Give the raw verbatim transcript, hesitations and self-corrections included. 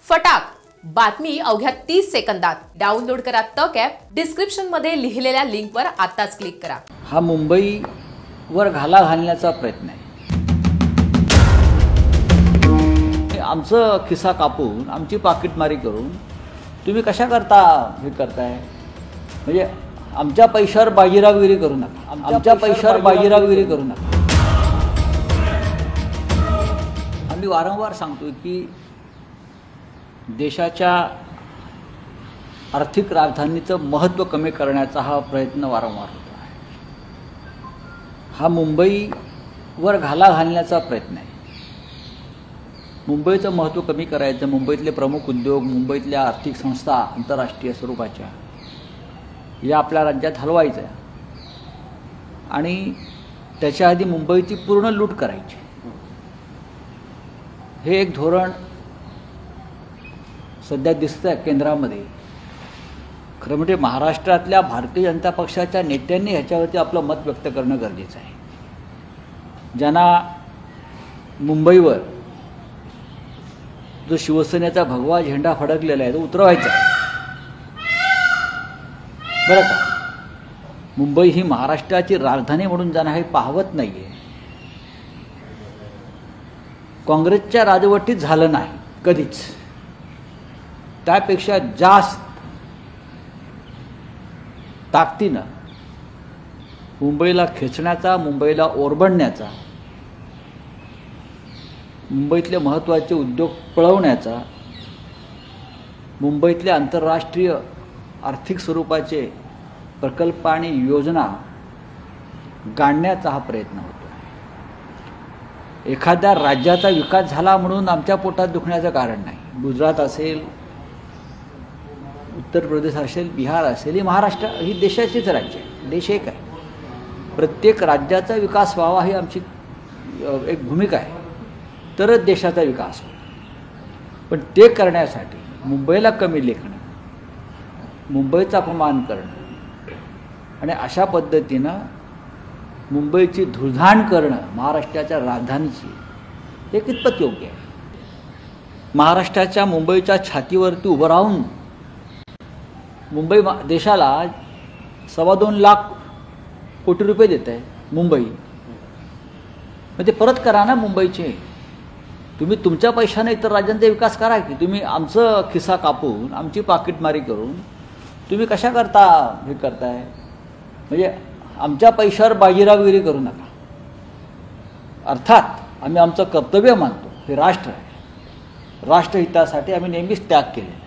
फटाक बातमी अवघ्या तीस सेकंदात डाउनलोड करा तक ॲप। डिस्क्रिप्शन मध्ये लिहिलेल्या लिंकवर आताच क्लिक करा। हा मुंबईवर घाला घालण्याचा प्रयत्न आहे। आमचं खिसा कापून आमची पाकिटमारी करून तुम्ही कशा करता हे करताय, म्हणजे आमच्या पैशावर बाजीरावगिरी करू नका, आमच्या पैशावर बाजीरावगिरी करू नका। आम्ही वारंवार सांगतो की देशाच्या आर्थिक राजधानीचं महत्त्व कमी करण्याचा हा प्रयत्न वारंवार होतो आहे। हा मुंबईवर घाला घालण्याचा प्रयत्न आहे। मुंबईचं महत्त्व कमी करायचं, मुंबईतले प्रमुख उद्योग, मुंबईतल्या आर्थिक संस्था आंतरराष्ट्रीय स्वरूपाच्या या आपल्या राज्यात हलवायचं आहे आणि त्याच्या आधी मुंबईची पूर्ण लूट करायची, हे एक धोरण सध्या दिसतं आहे केंद्रामध्ये। खरं म्हणजे महाराष्ट्रातल्या भारतीय जनता पक्षाच्या नेत्यांनी ह्याच्यावरती आपलं मत व्यक्त करणं गरजेचं आहे। ज्यांना मुंबईवर जो शिवसेनेचा भगवा झेंडा फडकलेला आहे तो उतरवायचा आहे, बरं का। मुंबई ही महाराष्ट्राची राजधानी म्हणून ज्यांना हे पाहवत नाही आहे, काँग्रेसच्या राजवटीत झालं नाही कधीच, त्यापेक्षा जास्त ताकदीनं मुंबईला खेचण्याचा, मुंबईला ओरबडण्याचा, मुंबईतले महत्त्वाचे उद्योग पळवण्याचा, मुंबईतल्या आंतरराष्ट्रीय आर्थिक स्वरूपाचे प्रकल्प आणि योजना गाडण्याचा हा प्रयत्न होतो आहे। एखाद्या राज्याचा विकास झाला म्हणून आमच्या पोटात दुखण्याचं कारण नाही। गुजरात असेल, उत्तर प्रदेश असेल, बिहार असेल, ही महाराष्ट्र ही देशाचीच राज्य आहे, देश एक आहे। प्रत्येक राज्याचा विकास व्हावा ही आमची एक भूमिका आहे, तरच देशाचा विकास होतो। पण ते करण्यासाठी मुंबईला कमी लेखणं, मुंबईचा अपमान करणं आणि अशा पद्धतीनं मुंबईची धुळधाण करणं महाराष्ट्राच्या राजधानीची, हे कितपत योग्य आहे? महाराष्ट्राच्या मुंबईच्या छातीवरती उभं राहून मुंबई देशाला सव्वा दोन लाख कोटी रुपये देत आहे मुंबई, मग ते परत करा ना मुंबईचे। तुम्ही तुमच्या पैशाने इतर राज्यांचा विकास करा की, तुम्ही आमचं खिसा कापून आमची पाकिटमारी करून तुम्ही कशा करता हे करताय, म्हणजे आमच्या पैशावर बाजीरावगिरी करू नका। अर्थात आम्ही आमचं कर्तव्य मानतो, हे राष्ट्र आहे, राष्ट्रहितासाठी आम्ही नेहमीच त्याग केले।